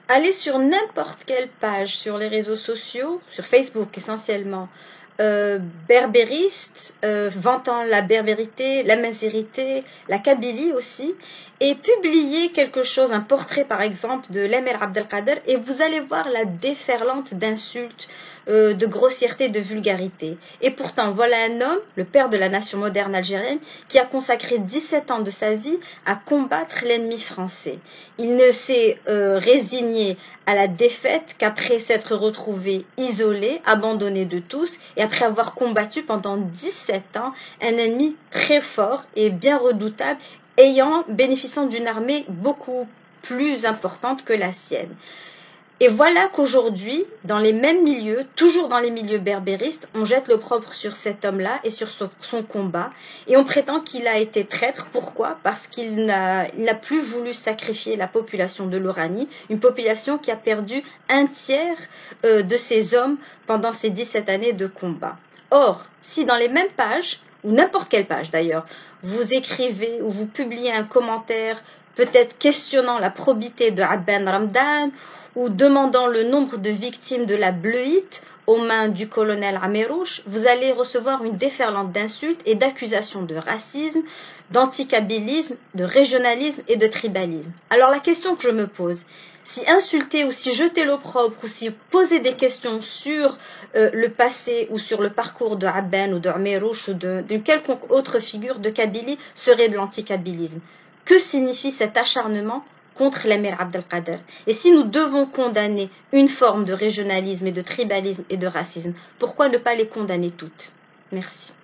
Allez sur n'importe quelle page sur les réseaux sociaux, sur Facebook essentiellement, berbériste, vantant la berbérité, la mazérité, la kabylie aussi, et publiez quelque chose, un portrait par exemple de l'émir Abdelkader, et vous allez voir la déferlante d'insultes, de grossièreté, de vulgarité. Et pourtant, voilà un homme, le père de la nation moderne algérienne, qui a consacré 17 ans de sa vie à combattre l'ennemi français. Il ne s'est résigné à la défaite qu'après s'être retrouvé isolé, abandonné de tous, et après avoir combattu pendant 17 ans un ennemi très fort et bien redoutable, bénéficiant d'une armée beaucoup plus importante que la sienne. Et voilà qu'aujourd'hui, dans les mêmes milieux, toujours dans les milieux berbéristes, on jette l'opprobre sur cet homme-là et sur son combat. Et on prétend qu'il a été traître. Pourquoi? Parce qu'il n'a plus voulu sacrifier la population de l'Oranie, une population qui a perdu un tiers de ses hommes pendant ces 17 années de combat. Or, si dans les mêmes pages, ou n'importe quelle page d'ailleurs, vous écrivez ou vous publiez un commentaire peut-être questionnant la probité de Abben Ramdan ou demandant le nombre de victimes de la bleuite aux mains du colonel Amérouche, vous allez recevoir une déferlante d'insultes et d'accusations de racisme, d'anticabilisme, de régionalisme et de tribalisme. Alors la question que je me pose, si insulter ou si jeter l'opprobre ou si poser des questions sur le passé ou sur le parcours de Abben ou de Amérouche ou d'une quelconque autre figure de Kabylie serait de l'anticabilisme. Que signifie cet acharnement contre l'émir Abdelkader? Et si nous devons condamner une forme de régionalisme et de tribalisme et de racisme, pourquoi ne pas les condamner toutes? Merci.